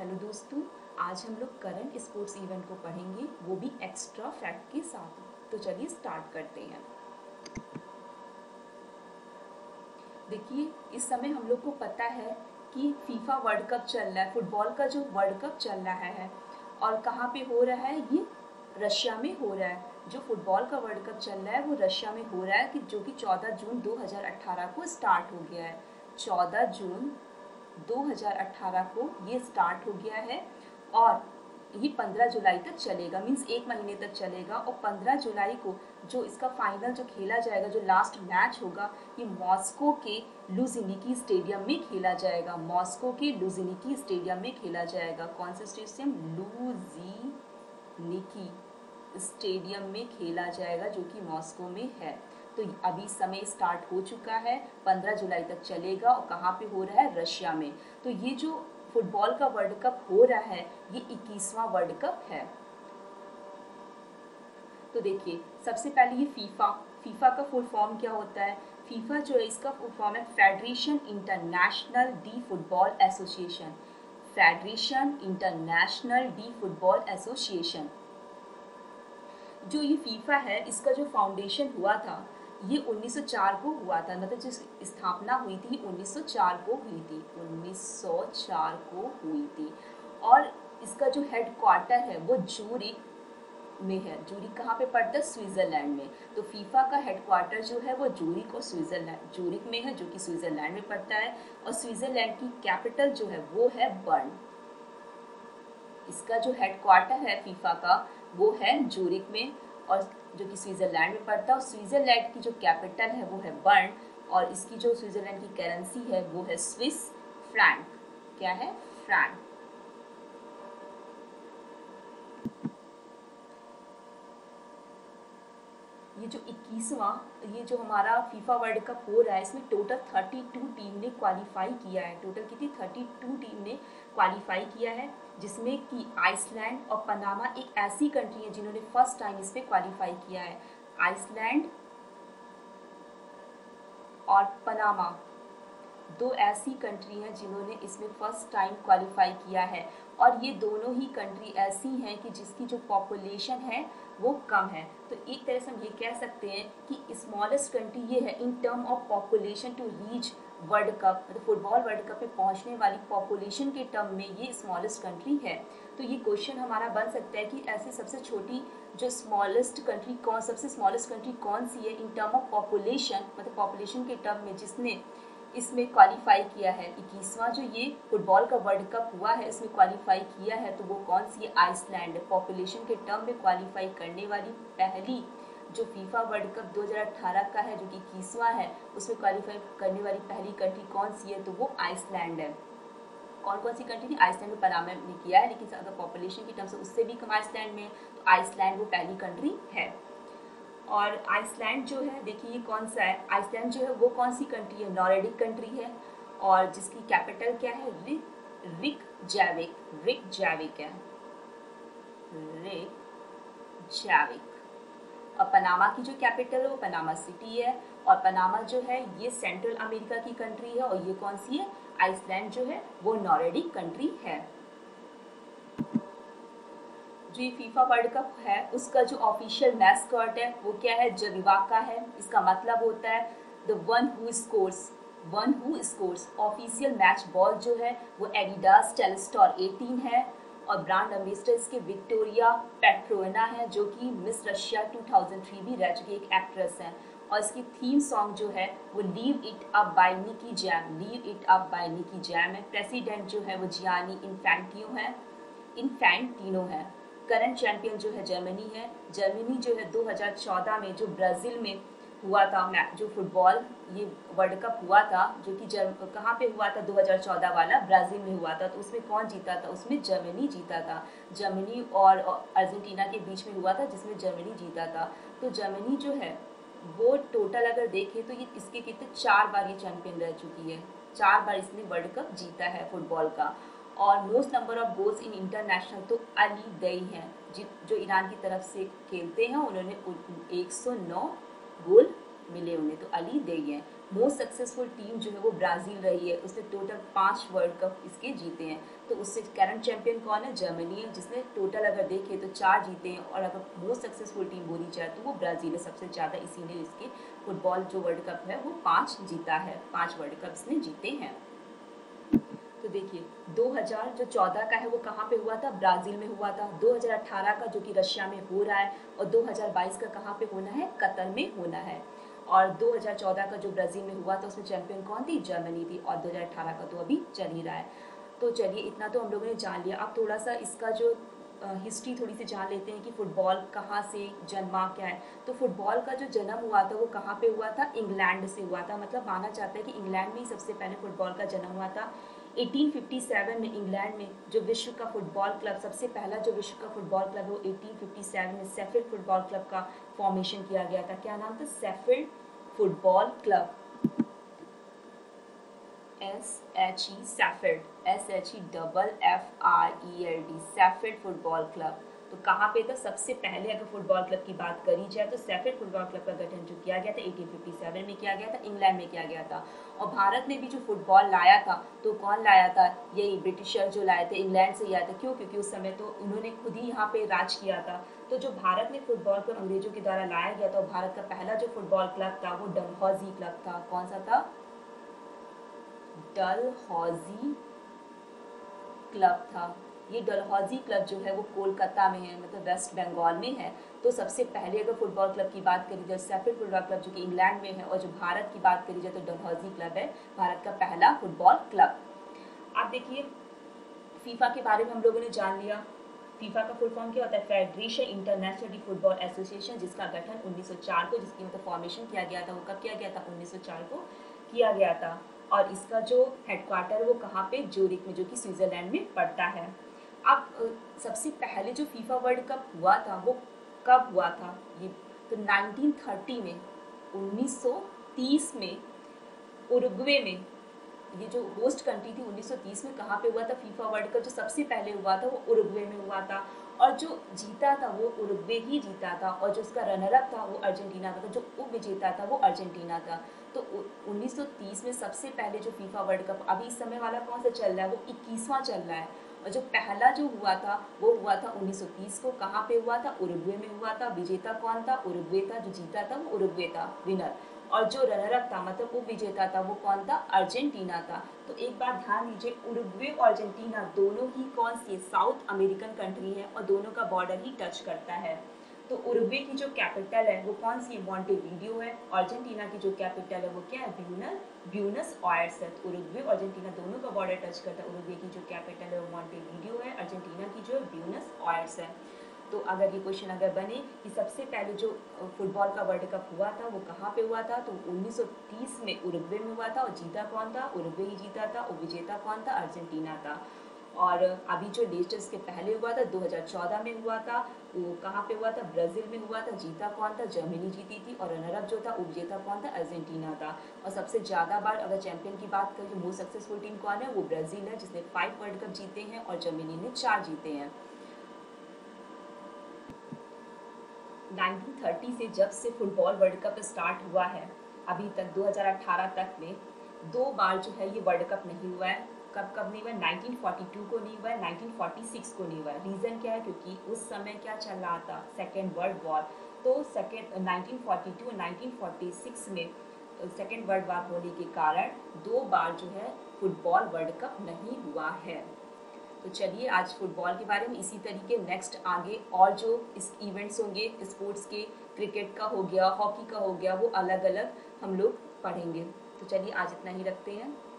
Hello दोस्तों, आज हम लोग करंट स्पोर्ट्स इवेंट को पढ़ेंगे, वो भी एक्स्ट्रा फैक्ट के साथ। तो चलिए स्टार्ट करते हैं। देखिए, इस समय हम लोग को पता है कि फीफा वर्ल्ड कप चल रहा है। फुटबॉल का जो वर्ल्ड कप चल रहा है और कहाँ पे हो रहा है, ये रशिया में हो रहा है। जो फुटबॉल का वर्ल्ड कप चल रहा है वो रशिया में हो रहा है कि जो कि 14 जून 2018 को स्टार्ट हो गया है। 14 जून 2018 को ये स्टार्ट हो गया है और ये 15 जुलाई तक चलेगा, मीन्स एक महीने तक चलेगा। और 15 जुलाई को जो इसका फाइनल जो खेला जाएगा, जो लास्ट मैच होगा, ये मॉस्को के लुझनिकी स्टेडियम में खेला जाएगा। मॉस्को के लुझनिकी स्टेडियम में खेला जाएगा। कौन सा स्टेडियम? लुझनिकी स्टेडियम में खेला जाएगा, जो कि मॉस्को में है। तो अभी समय स्टार्ट हो चुका है, 15 जुलाई तक चलेगा। और कहाँ पे हो रहा है? रशिया में। तो ये जो फुटबॉल का वर्ल्ड कप हो रहा है, ये 21वां वर्ल्ड कप है। तो देखिए, सबसे पहले ये फीफा का फुल फॉर्म क्या होता है? फीफा जो है, इसका फुल फॉर्म है federation international de football association. Federation international de football association. जो ये फीफा है, इसका जो फाउंडेशन हुआ था, ये 1904 को हुआ था। मतलब जो स्थापना हुई थी 1904 को हुई थी, 1904 को हुई थी। और इसका जो हेड क्वार्टर है वो जूरिक में है। जूरिक कहाँ पे पड़ता है? स्विट्जरलैंड में। तो फीफा का हेड क्वार्टर जो है वो जूरिक और स्विट्जरलैंड, जूरिक में है, जो कि स्विट्जरलैंड में पड़ता है। और स्विट्जरलैंड की कैपिटल जो है वो है बर्न। इसका जो हेड क्वार्टर है फीफा का, वो है जूरिक में, और जो कि स्विट्जरलैंड में पड़ता है। और स्विट्जरलैंड की जो कैपिटल है वो है बर्न। और इसकी जो स्विट्जरलैंड की करेंसी है वो है स्विस फ्रैंक। क्या है? फ्रैंक। ये जो 21वां ये जो हमारा फीफा वर्ल्ड कप हो रहा है, इसमें टोटल 32 टीम ने क्वालिफाई किया है। टोटल कितनी? 32 टीम ने क्वालिफाई किया है, जिसमें कि आइसलैंड और पनामा एक ऐसी कंट्री है जिन्होंने फर्स्ट टाइम इस पे क्वालिफाई किया है। आइसलैंड और पनामा दो ऐसी कंट्री हैं जिन्होंने इसमें फर्स्ट टाइम क्वालिफाई किया है। और ये दोनों ही कंट्री ऐसी हैं कि जिसकी जो पॉपुलेशन है वो कम है। तो एक तरह से हम ये कह सकते हैं कि स्मॉलेस्ट कंट्री ये है in term of population to reach world cup. मतलब फुटबॉल वर्ल्ड कप में पहुंचने वाली पॉपुलेशन के टर्म में ये स्मॉलेस्ट कंट्री है। तो ये क्वेश्चन हमारा बन सकता है कि ऐसी सबसे छोटी जो स्मॉलेस्ट कंट्री सबसे स्मॉलेस्ट कंट्री कौन सी है इन टर्म ऑफ पॉपुलेशन, मतलब पॉपुलेशन के टर्म में, जिसने इसमें क्वालिफाई किया है। 21वां जो ये फुटबॉल का वर्ल्ड कप हुआ है, इसमें क्वालिफाई किया है, तो वो कौन सी है? आइसलैंड। पॉपुलेशन के टर्म में क्वालिफाई करने वाली पहली जो फीफा वर्ल्ड कप 2018 का है, जो कि 21वां है, उसमें क्वालिफाई करने वाली पहली कंट्री कौन सी है? तो वो आइसलैंड है। कौन कौन सी कंट्री थी? आइसलैंड और पनामा ने किया है, लेकिन अगर पॉपुलेशन की टर्म से उससे भी कम आइसलैंड में, तो आइसलैंड वो पहली कंट्री है। और आइसलैंड जो है, देखिए ये कौन सा है? आइसलैंड जो है वो कौन सी कंट्री है? नॉर्डिक कंट्री है। और जिसकी कैपिटल क्या है? रिकजैविक। रिकजैविक है, रिकजैविक। और पनामा की जो कैपिटल है वो पनामा सिटी है। और पनामा जो है ये सेंट्रल अमेरिका की कंट्री है। और ये कौन सी है? आइसलैंड जो है वो नॉर्डिक कंट्री है। जो ये फीफा वर्ल्ड कप है, उसका जो ऑफिशियल मैस्कॉट है वो क्या है? जविवाका है। इसका मतलब होता है the one who scores. One who scores. Official match ball जो है वो एडिडास टेलस्टॉर 18 है। और ब्रांड एम्बेसडर इसके विक्टोरिया पेट्रोना है, जो कि मिस रशिया 2003 भी रह चुकी एक एक्ट्रेस हैं। और इसकी थीम सॉन्ग जो है वो live it up by Nicky Jam. Live it up by Nicky Jam है। प्रेसिडेंट जो है वो जियानी इन्फैंटिनो है। करंट चैंपियन जो है जर्मनी है। जर्मनी जो है 2014 में जो ब्राज़ील में हुआ था जो फुटबॉल ये वर्ल्ड कप हुआ था, जो कि कहाँ पे हुआ था? 2014 वाला ब्राज़ील में हुआ था। तो उसमें कौन जीता था? उसमें जर्मनी जीता था। जर्मनी और अर्जेंटीना के बीच में हुआ था, जिसमें जर्मनी जीता था। तो जर्मनी जो है वो टोटल अगर देखें तो ये इसके कितने 4 बार ये चैंपियन रह चुकी है। 4 बार इसने वर्ल्ड कप जीता है फुटबॉल का। और most number of goals in international तो अली दई हैं, जो ईरान की तरफ से खेलते हैं। उन्होंने 109 गोल मिले उन्हें, तो अली दई हैं। मोस्ट सक्सेसफुल टीम जो है वो ब्राज़ील रही है, उसने टोटल 5 वर्ल्ड कप इसके जीते हैं। तो उससे करंट चैंपियन कौन है? जर्मनी है, जिसने टोटल अगर देखें तो 4 जीते हैं, और अगर मोस्ट सक्सेसफुल टीम बोली जाए तो वो ब्राज़ील है सबसे ज़्यादा, इसीलिए इसके फुटबॉल जो वर्ल्ड कप है वो 5 जीता है, 5 वर्ल्ड कप इसने जीते हैं। तो देखिए 2014 का है वो कहाँ पे हुआ था? ब्राज़ील में हुआ था। 2018 का जो कि रशिया में हो रहा है, और 2022 का कहाँ पे होना है? कतर में होना है। और 2014 का जो ब्राज़ील में हुआ था उसमें चैंपियन कौन थी? जर्मनी थी। और 2018 का तो अभी चल ही रहा है। तो चलिए इतना तो हम लोगों ने जान लिया। अब थोड़ा सा इसका जो हिस्ट्री थोड़ी सी जान लेते हैं कि फुटबॉल कहाँ से जन्मा, क्या है। तो फुटबॉल का जो जन्म हुआ था वो कहाँ पे हुआ था? इंग्लैंड से हुआ था। मतलब माना जाता है कि इंग्लैंड में ही सबसे पहले फुटबॉल का जन्म हुआ था। 1857 में इंग्लैंड में जो विश्व का फुटबॉल क्लब, सबसे पहला जो विश्व का फुटबॉल क्लब है वो 1857 में शेफील्ड फुटबॉल क्लब का फॉर्मेशन किया गया था। क्या नाम था? Sheffield football club. SHE Sheffield, SHEFFRELD Sheffield football club. तो कहाँ पे था? सबसे पहले अगर फुटबॉल क्लब की बात करी जाए तो शेफील्ड फुटबॉल क्लब का गठन जो किया गया था 1857 में किया गया था, इंग्लैंड में किया गया था। और भारत में भी जो फुटबॉल लाया था तो कौन लाया था? यही ब्रिटिशर जो लाए थे, इंग्लैंड से आया था। क्यों? क्योंकि उस समय तो उन्होंने खुद ही यहाँ पे राज किया था। तो जो भारत में फुटबॉल को अंग्रेजों के द्वारा लाया गया था, भारत का पहला जो फुटबॉल क्लब था वो डलहौजी क्लब था। कौन सा था? डलहौजी क्लब था। ये डलहौजी क्लब जो है वो कोलकाता में है, मतलब वेस्ट बंगाल में है। तो सबसे पहले अगर फुटबॉल क्लब की बात करी जाए शेफील्ड फुटबॉल क्लब जो कि इंग्लैंड में है, और जो भारत की बात करी जाए तो डलहौजी क्लब है भारत का पहला फुटबॉल क्लब। आप देखिए फीफा के बारे में हम लोगों ने जान लिया। फीफा का फुल फॉर्म क्या होता है? फेडरेशन इंटरनेशनल फुटबॉल एसोसिएशन, जिसका गठन 1904 को, जिसकी मतलब फॉर्मेशन किया गया था वो कब किया गया था? 1904 को किया गया था। और इसका जो हेडक्वार्टर है वो कहाँ पे? ज्यूरिख में, जो कि स्विट्जरलैंड में पड़ता है। अब सबसे पहले जो फीफा वर्ल्ड कप हुआ था वो कब हुआ था? ये तो 1930 में, 1930 में उरुग्वे में, ये जो होस्ट कंट्री थी 1930 में कहाँ पे हुआ था फीफा वर्ल्ड कप? जो सबसे पहले हुआ था वो उरुग्वे में हुआ था, और जो जीता था वो उरुग्वे ही जीता था, और जो उसका रनर अप था वो अर्जेंटीना था। तो जो उप विजेता था वो अर्जेंटीना था। तो 1930 में सबसे पहले जो फीफा वर्ल्ड कप, अभी इस समय वाला कौन सा चल रहा है? वो 21वां चल रहा है। और जो पहला जो हुआ था वो हुआ था 1930 को। कहाँ पे हुआ था? उरुग्वे में हुआ था। विजेता कौन था? उरुग्वे था। जो जीता था वो उरुग्वे था, विनर। और जो रनर अप था, मतलब उप विजेता था, वो कौन था? अर्जेंटीना था। तो एक बात ध्यान दीजिए, उरुग्वे और अर्जेंटीना दोनों ही कौन सी साउथ अमेरिकन कंट्री है, और दोनों का बॉर्डर ही टच करता है। तो उरुग्वे की जो कैपिटल है वो कौन सी है? मॉन्टेवीडियो है। अर्जेंटीना की जो कैपिटल है वो क्या है? ब्यूनस आयर्स है। तो उरुग्वे और अर्जेंटीना दोनों का बॉर्डर टच करता है। उरुग्वे की जो कैपिटल है वो मॉन्टेवीडियो है, अर्जेंटीना की जो है ब्यूनस आयर्स है। तो अगर ये क्वेश्चन अगर बने कि सबसे पहले जो फुटबॉल का वर्ल्ड कप हुआ था वो कहाँ पे हुआ था, तो 1930 में उरुग्वे में हुआ था, और जीता कौन था? उरुग्वे ही जीता था, और विजेता कौन था? अर्जेंटीना था। और अभी जो लेटेस्ट के पहले हुआ था 2014 में हुआ था, वो कहाँ पे हुआ था? ब्राज़ील में हुआ था। जीता कौन था? जर्मनी जीती थी, और रनर अप जो था उपजेता कौन था? अर्जेंटीना था। और सबसे ज़्यादा बार अगर चैंपियन की बात करें, मोस्ट सक्सेसफुल टीम कौन है? वो ब्राज़ील है, जिसने 5 वर्ल्ड कप जीते हैं, और जर्मनी ने 4 जीते हैं। 1930 से जब से फुटबॉल वर्ल्ड कप स्टार्ट हुआ है अभी तक 2018 तक में 2 बार जो है ये वर्ल्ड कप नहीं हुआ है। कब कब नहीं हुआ? 1942 को नहीं हुआ है, 1946 को नहीं हुआ है। रीज़न क्या है? क्योंकि उस समय क्या चल रहा था? Second world war. तो 1942 और 1946 में सेकेंड वर्ल्ड वॉर होने के कारण 2 बार जो है फुटबॉल वर्ल्ड कप नहीं हुआ है। तो चलिए आज फुटबॉल के बारे में इसी तरीके नेक्स्ट आगे और जो इस इवेंट्स होंगे स्पोर्ट्स के, क्रिकेट का हो गया, हॉकी का हो गया, वो अलग अलग हम लोग पढ़ेंगे। तो चलिए आज इतना ही रखते हैं।